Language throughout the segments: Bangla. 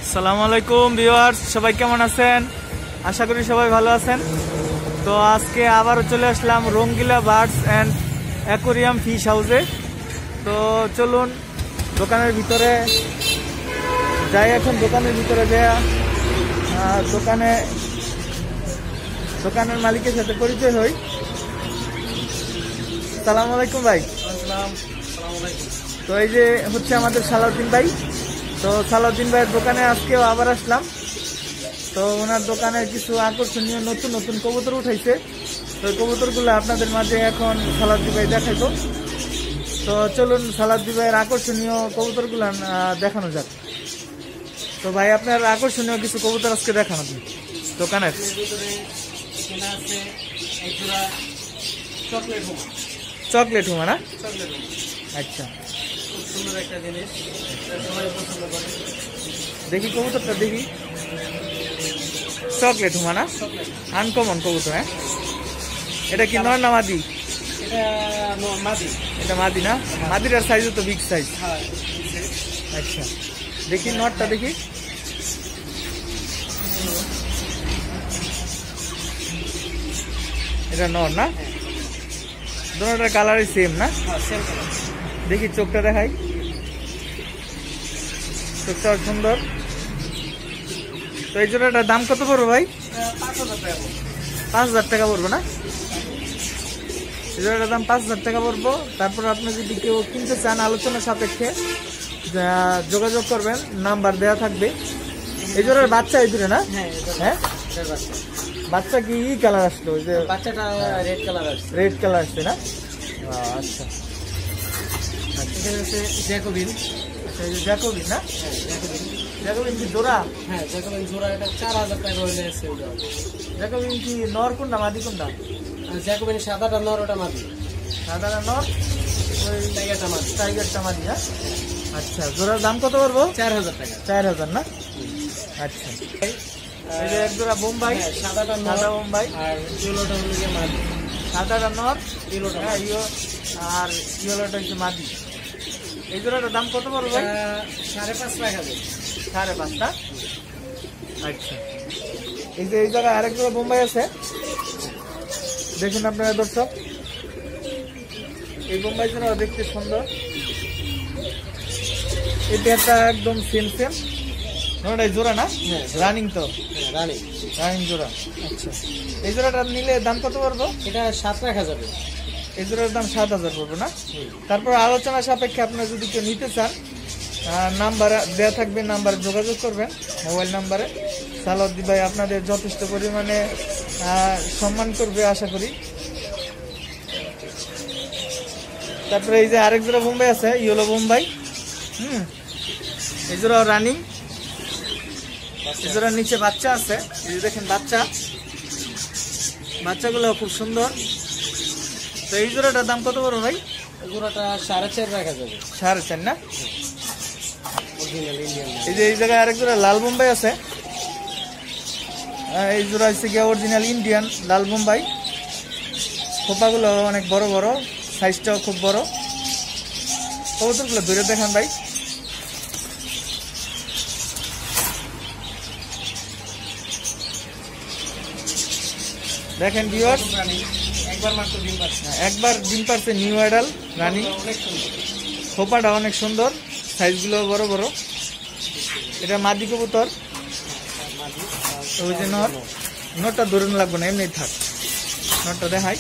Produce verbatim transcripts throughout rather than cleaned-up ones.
আসসালামু আলাইকুম ভিউয়ার্স, সবাই কেমন আছেন? আশা করি সবাই ভালো আছেন। তো আজকে আবারও চলে আসলাম Rangila birds and aquarium fish হাউসে। তো চলুন দোকানের ভিতরে যাই। এখন দোকানের ভিতরে যাই, দোকানে দোকানের মালিকের সাথে পরিচয় হই। আসসালামু আলাইকুম ভাই। তো এই যে হচ্ছে আমাদের সালাউদ্দিন ভাই। তো সালাউদ্দিন ভাইয়ের দোকানে আজকেও আবার আসলাম। তো ওনার দোকানে কিছু আকর্ষণীয় নতুন নতুন কবুতর উঠাইছে। তো ওই কবুতরগুলো আপনাদের মাঝে এখন সালাউদ্দিন ভাই দেখাইবো। তো চলুন সালাউদ্দিন ভাইয়ের আকর্ষণীয় কবুতরগুলো দেখানো যাক। তো ভাই আপনার আকর্ষণীয় কিছু কবুতর আজকে দেখানো আপনি দোকানের। চকলেট হুমা না? আচ্ছা, খুব সুন্দর একটা জিনিস, সবাই পছন্দ করে। দেখি কবুতরটা দেখি। চকলেট হুমা না? আনকমন কবুতর। হ্যাঁ, এটা কি নর না মাদি? এটা মাদি। এটা মাদি না? মাদিটার সাইজও তো বিগ সাইজ। হ্যাঁ। আচ্ছা, দেখি নরটা দেখি। এটা নর না? দুটোটার কালারই সেম না? Same colour. দেখি চোখটা দেখাই। চোখটা সুন্দর। তো এই জোড়াটার দাম কত পড়বে ভাই? পাঁচ হাজার টাকা। পাঁচ হাজার টাকা পড়বে না? এই জোড়াটার দাম পাঁচ হাজার টাকা পড়বো। তারপর আপনি যদি কেউ কিনতে চান আলোচনা সাপেক্ষে যোগাযোগ করবেন, নাম্বার দেওয়া থাকবে। এই জোড়ার বাচ্চা এই দূরে না? হ্যাঁ, বাচ্চা কি ই কালার আসলো? ওই যে বাচ্চাটা রেড কালার আসছে। রেড কালার আসছে না? আচ্ছা, এখানে হচ্ছে জ্যাকোবিন। আচ্ছা, এই যে জ্যাকোবিন না? জ্যাকোবিন। জ্যাকোবিন কি জোড়া? হ্যাঁ, জ্যাকোবিন জোড়া। এটা চার হাজার টাকা হইলে সেল দেওয়া। জ্যাকোবিন কি নর কোনটা মাদি কোনটা? জ্যাকোবিন সাদাটা নর, ওটা মাদি। সাদাটা নর, ওই টাইগারটা মাদি। টাইগারটা মাদি। হ্যাঁ, আচ্ছা, জোড়ার দাম কত পড়বো? চার হাজার টাকা। চার হাজার না? আচ্ছা, এই যে এক জোড়া বোম্বাই। সাদাটা সাদা নর, বোম্বাই। আর ইয়েলোটা হলো গিয়ে মাদি। সাদাটা নর, ইয়েলোটা হ্যাঁ ইয়ে, আর ইয়েলোটা হচ্ছে মাদি। এই জোড়াটার দাম কত পড়বে ভাই? সাড়ে পাঁচ লাখ আছে। সাড়ে পাঁচটা। আচ্ছা, এই যে এই জায়গায় আরেক জোড়া বোম্বাই আছে, দেখুন আপনারা দর্শক। এই বোম্বাই জোড়া দেখতে সুন্দর। এই পেয়ারটা একদম সেম সেম। ওটাই জোড়া না? হ্যাঁ, রানিং তো? হ্যাঁ, রানি। রানিং জোড়া। আচ্ছা, এই জোড়াটা নিলে দাম কত পড়বো? এটা সাত রাখা যাবে। এই জোড়ার দাম সাত হাজার পড়বে না? তারপর আলোচনা সাপেক্ষে আপনারা যদি কেউ নিতে চান, নাম্বার দেওয়া থাকবে, নাম্বারে যোগাযোগ করবেন, মোবাইল নাম্বারে। সালাউদ্দিন ভাই আপনাদের যথেষ্ট পরিমাণে সম্মান করবে আশা করি। তারপরে এই যে আরেক জোড়া বোম্বাই আছে, ইয়েলো বোম্বাই। হুম, এই জোড়া রানিং। এই জোড়ার নিচে বাচ্চা আছে, এই যে দেখেন বাচ্চা, বাচ্চাগুলো খুব সুন্দর। তো এই জোড়াটার দাম কত বড় ভাই? জোড়াটা সাড়ে চার রাখা যাবে। সাড়ে চার না? Original Indian. এই যে এই জায়গায় আরেক জোড়া লাল বোম্বাই আছে। এই জোড়া হচ্ছে গিয়ে অরিজিনাল ইন্ডিয়ান লাল বোম্বাই। খোপাগুলো অনেক বড় বড়, সাইজটাও খুব বড়। কবুতরগুলো ধরে দেখান ভাই। দেখেন ভিউয়ার্স, একবার মাত্র ডিম পাচ্ছে। একবার ডিম পারছে, নিউ অ্যাডাল রানি। অনেক সুন্দর। খোপাটা অনেক সুন্দর, সাইজগুলো বড় বড়। এটা মাদি কবুতর। ওই যে নর, নরটা ধরে লাগবে না, এমনি থাক। নরটা দেখাই।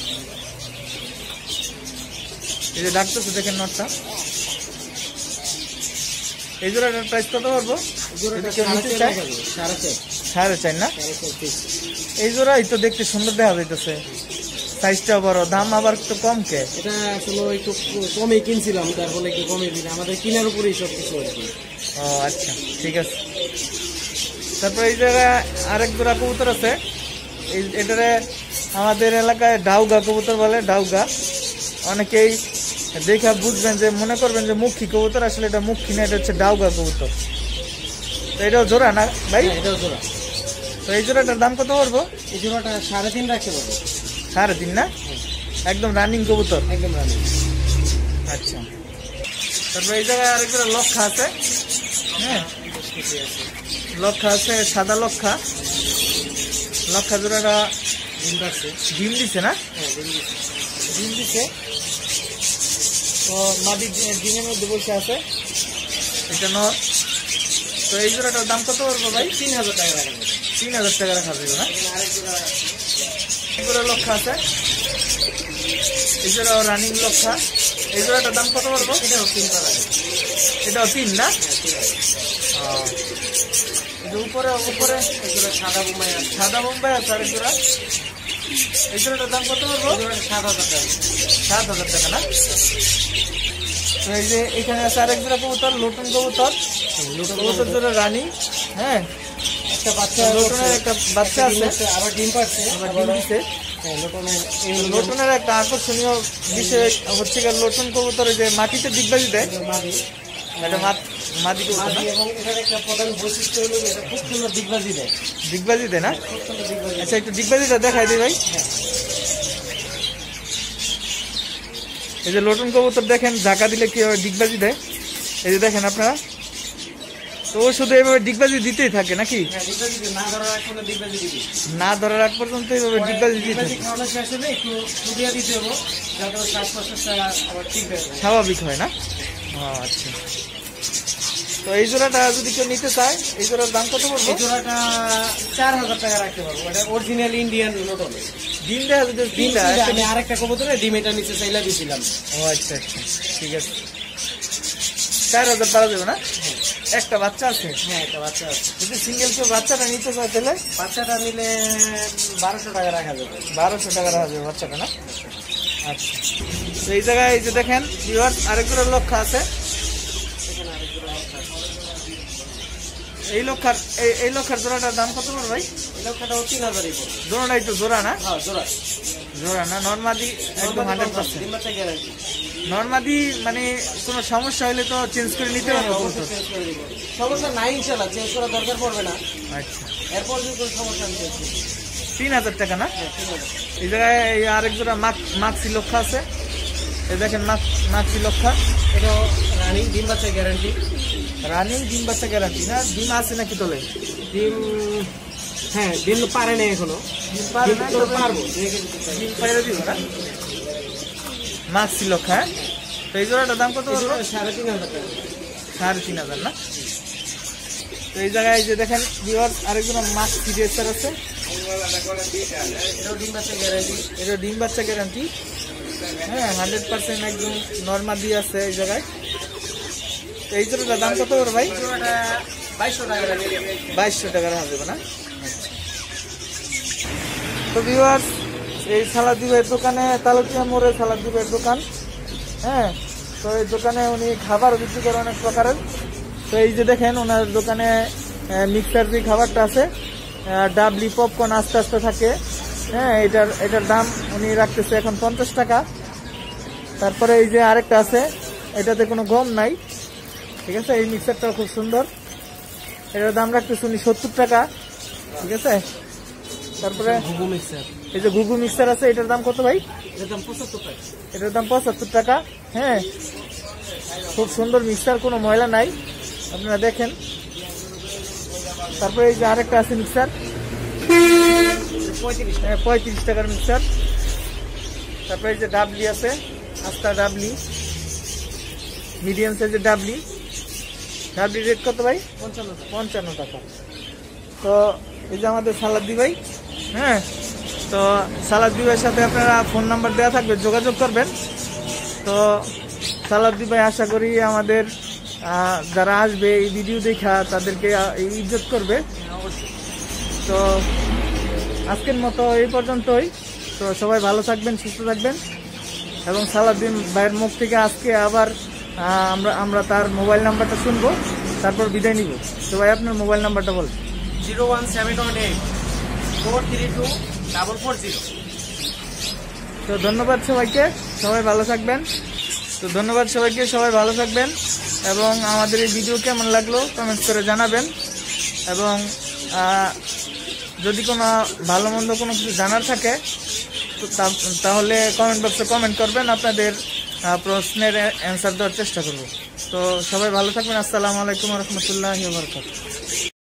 এই যে ডাকতেছে, দেখেন নরটা। এই জোড়াটার প্রাইস কত পারবো? সাড়ে চার না? এই জোড়াই তো দেখতে সুন্দর দেখা যাইতেছে, সাইজটা বড়, দাম আবার একটু কম কে? এটা আসলে একটু কমে কিনছিলাম, তার ফলে একটু কমে দিলাম। আমাদের কেনার উপরেই সব কিছু আর কি। ও আচ্ছা, ঠিক আছে। তারপরে এই জায়গায় আরেক জোড়া কবুতর আছে। এই এটারে আমাদের এলাকায় ডাউগা কবুতর বলে, ডাউগা। অনেকেই দেখা বুঝবেন যে, মনে করবেন যে মুখী কবুতর, আসলে এটা মুখী না, এটা হচ্ছে ডাউগা কবুতর। তো এটাও জোড়া না ভাই? এটাও জোড়া। তো এই জোড়াটার দাম কত পড়বো? এই জোড়াটা সাড়ে তিন রাখতে পারবো। সাড়ে তিন না? একদম রানিং কবুতর। একদম রানিং। আচ্ছা, তারপরে এই জায়গায় আরেক জোড়া লক্ষা আছে। হ্যাঁ, কিছু আছে। লক্ষা আছে, সাদা লক্ষা। লক্ষা জোড়াটা ডিম পাচ্ছে। ডিম দিছে না? হ্যাঁ ডিম দিচ্ছে। ডিম দিছে। তো মাদি ডিমের মধ্যে বসে আছে, এটা নর। তো এই জোড়াটার দাম কত পড়বে ভাই? তিন হাজার টাকা রাখা যাবে। তিন হাজার টাকা রাখা যাবে না? এখানে আরেক জোড়া এই জোড়া লক্ষা আছে, এই জোড়া রানিং লক্ষা। এই জোড়াটার দাম কত পড়বো? এটাও তিন পারা যাবে। এটাও তিন না? হ্যাঁ ঠিক আছে। এই যে উপরে উপরে এই জোড়া সাদা বোম্বাই আছে। সাদা বোম্বাই আছে আরেক জোড়া। এই জোড়াটার দাম কত পড়বো? এই জোড়া সাত হাজার টাকা। সাত হাজার টাকা না? তো এই যে এখানে আছে আরেক জোড়া কবুতর, লটুন কবুতর। কবুতর জোড়া রানী। হ্যাঁ, একটা বাচ্চা লটুনের একটা বাচ্চা আছে, আবার ডিম পাচ্ছে। আবার ডিম দিছে। হ্যাঁ লটনের লটুনের একটা আকর্ষণীয় বিষয় হচ্ছে গিয়ে লটুন কবুতরে যে মাটিতে ডিগবাজি দেয়, মাদি এটা মাদি কবুতর না? এবং এটার একটা প্রধান বৈশিষ্ট্য হলো এটা খুব সুন্দর ডিগবাজি দেয়। ডিগবাজি দেয় না? খুব সুন্দর ডিগবাজি। আচ্ছা, একটু ডিগবাজিটা দেখাই দিই ভাই। হ্যাঁ এই যে লটুন কবুতর দেখেন ঝাঁকা দিলে কিভাবে ডিগবাজি দেয়, এই যে দেখেন আপনারা। তো ও শুধু এইভাবে ডিগবাজি দিতেই থাকে নাকি? হ্যাঁ ডিগবাজি না ধরার এক কোনো ডিগবাজি দিবি। না ধরার আগ পর্যন্ত এইভাবে ডিগবাজি দিতে ডিগবাজি থাকে, খাওয়ানো শেষ হলে একটু ফুটিয়ে দিতে হবে যাতে ওর শ্বাস প্রশ্বাসটা আবার ঠিক হয়ে যায়। স্বাভাবিক হয় না? ও আচ্ছা। তো এই জোড়াটা যদি কেউ নিতে চায়, এই জোড়ার দাম কত পড়বে? এই জোড়াটা চার হাজার টাকা রাখতে পারবো। এটা অরিজিনাল ইন্ডিয়ান লটন। ডিম দেখা যদি ডিম ডিমটা ছিল, একটা- আমি আরেকটা কবুতরে ডিম এটা নিচে চাইলা দিয়েছিলাম। ও আচ্ছা আচ্ছা, ঠিক আছে। চার হাজার পাওয়া যাবে না? একটা বাচ্চা আছে, হ্যাঁ একটা বাচ্চা আছে। যদি সিঙ্গেল কেউ বাচ্চাটা নিতে চায় তাহলে বাচ্চাটা নিলে বারোশো টাকা রাখা যাবে। বারোশো টাকা রাখা যাবে বাচ্চাটা না? আচ্ছা। তো এই জায়গায় এই যে দেখেন ভিউয়ার্স, আরেক জোড়া লক্ষা আছে। এখানে আরেক জোড়া বাচ্চা আছে। এই লক্ষার এই এই লক্ষার জোড়াটার দাম কত পড়বে ভাই? এই লক্ষাটাও তিন হাজারই পড়বে। জোড়াটাই তো জোড়া না? হ্যাঁ জোড়া। জোড়া না, নর্মাদি একদম হান্ড্রেড পার্সেন্ট ডিম বাচ্চা গ্যারান্টি। নর্মাদি। মানে কোনো সমস্যা হলে তো চেঞ্জ করে নিতে হবে কবুতর। চেঞ্জ করে দিব। সমস্যা নাই ইনশাল্লাহ, চেঞ্জ করার দরকার পড়বে না। আচ্ছা, এরপর যদি কোনো সমস্যা আমি চেঞ্জ করবো। তিন হাজার টাকা না? হ্যাঁ তিন হাজার। এই জায়গায় এই আরেক জোড়া মাক মাক্সি লক্ষা আছে, এই দেখেন মাক্সি লক্ষা। এটাও রানিং ডিম বাচ্চা গ্যারান্টি। রানিং ডিম বাচ্চা গ্যারান্টি না? ডিম আছে নাকি তোলে? ডিম হ্যাঁ ডিম পারে না এখনো। ডিম পারে না, তো তবে পারবো দেখে দিতে চাই। ডিম পাইরে দিব না? মাক্সি লক্ষা। হ্যাঁ, তো এই জোড়াটার দাম কত এই পড়বে? জোড়া সাড়ে তিন হাজার টাকা। সাড়ে তিন হাজার না? তো এই জায়গায় যে দেখেন ভিউয়ার্স, আরেকজন মাক্সি রেসার আছে, এটাও ডিম বাচ্চা গ্যারান্টি। এটা ডিম বাচ্চা গ্যারান্টি। হ্যাঁ, হান্ড্রেড পার্সেন্ট একদম নর্মাল দিয়ে আছে এই জায়গায়। তো এই জোড়াটার দাম কত পড়বে ভাই? জোড়াটা বাইশশো টাকা রাখা যাবে। বাইশশো টাকা রাখা যাবে না? তো ভিউয়ার্স, এই সালাদ দিবের দোকানে, তালুকিয়া মোড়ে সালাদ দিবের দোকান। হ্যাঁ, তো এই দোকানে উনি খাবার বিক্রি করে অনেক প্রকারের। তো এই যে দেখেন ওনার দোকানে মিক্সার যে খাবারটা আছে, ডাবলি পপকর্ন আস্তে আস্তে থাকে। হ্যাঁ, এটার এটার দাম উনি রাখতেছে এখন পঞ্চাশ টাকা। তারপরে এই যে আরেকটা আছে, এটাতে কোনো গম নাই, ঠিক আছে। এই মিক্সারটাও খুব সুন্দর, এটার দাম রাখতেছে উনি সত্তর টাকা, ঠিক আছে। তারপরে ঘুঘু মিক্সার, এই যে ঘুঘু মিক্সার আছে, এটার দাম কত ভাই? এটার দাম পঁচাত্তর টাকা। এটার দাম পঁচাত্তর টাকা। হ্যাঁ, খুব সুন্দর মিক্সার, কোনো ময়লা নাই, আপনারা দেখেন। তারপরে এই যে আরেকটা আছে মিক্সার, পঁয়ত্রিশ হ্যাঁ, পঁয়ত্রিশ টাকার মিক্সার। তারপরে এই যে ডাবলি আছে, আস্তা ডাবলি, মিডিয়াম সাইজের ডাবলি। ডাবলি রেট কত ভাই? পঞ্চান্ন পঞ্চান্ন টাকা। তো এই যে আমাদের সালাদি ভাই, হ্যাঁ, তো সালাদি ভাইয়ের সাথে আপনারা ফোন নাম্বার দেওয়া থাকবে, যোগাযোগ করবেন। তো সালাদি ভাই আশা করি আমাদের আহ, যারা আসবে এই ভিডিও দেখা তাদেরকে আহ, ইজ্জত করবে। তো আজকের মতো এই পর্যন্তই। তো সবাই ভালো থাকবেন, সুস্থ থাকবেন, এবং সালাদিন ভাইয়ের মুখ থেকে আজকে আবার আহ, আমরা আমরা তার মোবাইল নাম্বারটা শুনবো, তারপর বিদায় নিব। তো ভাই আপনার মোবাইল নাম্বারটা বল। Zero one seven one eight four three two double four zero. তো ধন্যবাদ সবাইকে, সবাই ভালো থাকবেন। তো ধন্যবাদ সবাইকে, সবাই ভালো থাকবেন, এবং আমাদের এই ভিডিও কেমন লাগলো কমেন্ট করে জানাবেন। এবং আহ, যদি কোনো ভালো মন্দ কোনো কিছু জানার থাকে তো তা- তাহলে কমেন্ট বক্সে কমেন্ট করবেন, আপনাদের আহ, প্রশ্নের অ্যান্সার দেওয়ার চেষ্টা করব। তো সবাই ভালো থাকবেন। আসসালামু আলাইকুম রহমতুল্লাহ বরকাত।